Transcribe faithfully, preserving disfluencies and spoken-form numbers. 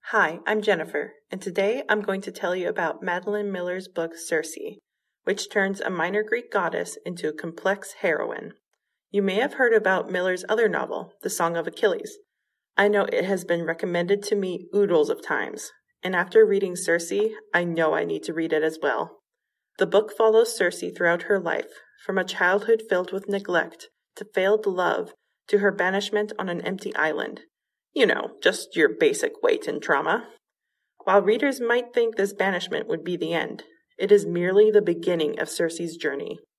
Hi, I'm Jennifer, and today I'm going to tell you about Madeline Miller's book Circe, which turns a minor Greek goddess into a complex heroine. You may have heard about Miller's other novel, The Song of Achilles. I know it has been recommended to me oodles of times, and after reading Circe, I know I need to read it as well. The book follows Circe throughout her life, from a childhood filled with neglect, to failed love, to her banishment on an empty island. You know, just your basic weight and trauma. While readers might think this banishment would be the end, it is merely the beginning of Circe's journey.